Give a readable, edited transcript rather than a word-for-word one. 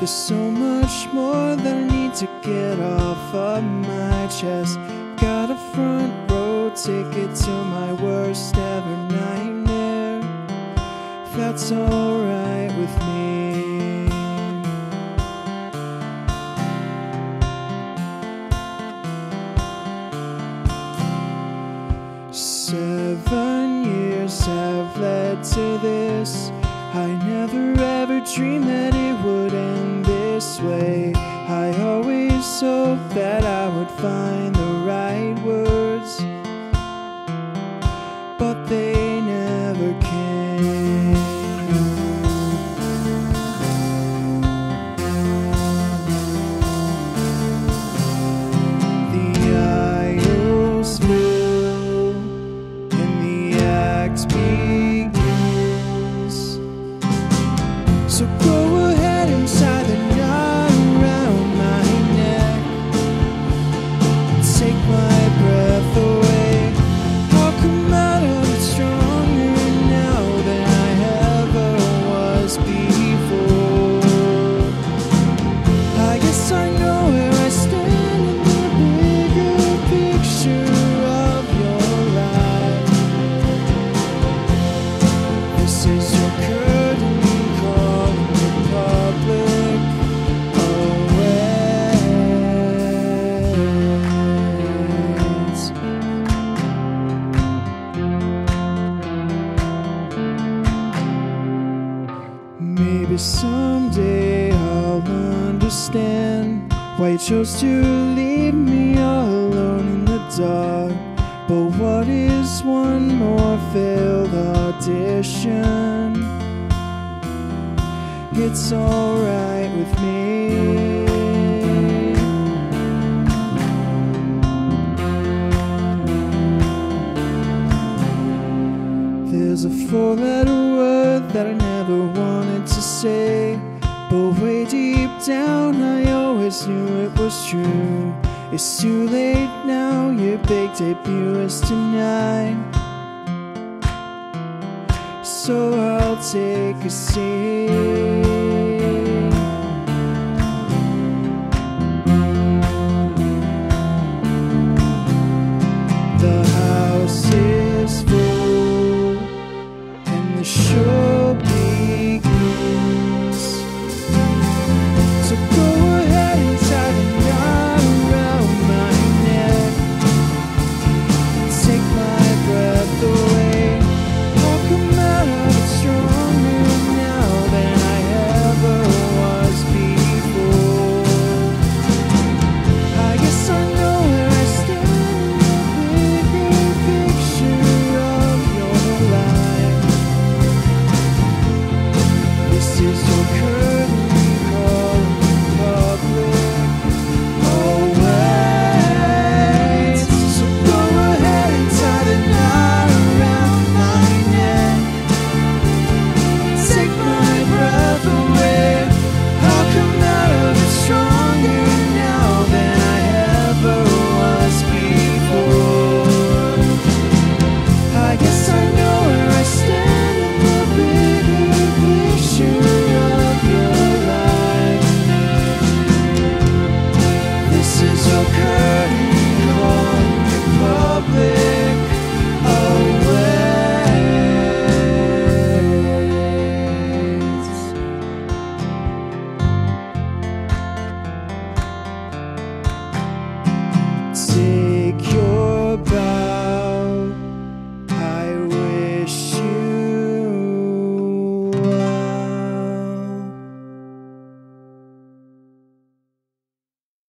There's so much more that I need to get off of my chest. Got a front row ticket to my worst ever nightmare. If that's alright with me. 7 years have led to this. I never ever dreamed that it would end this way. I always hoped that I would find the right words, but they never came. The aisles fill and the act begins. So go ahead and tie the knot around my neck. Take my breath away. I'll come out of it stronger now than I ever was before. I guess I know where I stand in the bigger picture of your life. This is your curtain call in the public awaits. Maybe someday I'll understand why you chose to leave me all alone in the dark. But what is one more failed audition? It's alright with me. There's a 4-letter word that I never wanted to say, but way deep down I always knew it was true. It's too late now, your big debut is tonight, so I'll take a seat. The house is full and the show begins. So go ahead and tie the knot around my neck. Take my breath away. I'll come out of it stronger now than I ever was before. I guess I know where I stand in the bigger picture of your life. This is your curtain call in public awaits. So go ahead and tie the knot around my neck. Take my breath away. I'll come out of it stronger now than I ever was before. I guess I know where I stand in the bigger picture of your life. This is your curtain call in the public awaits. Take your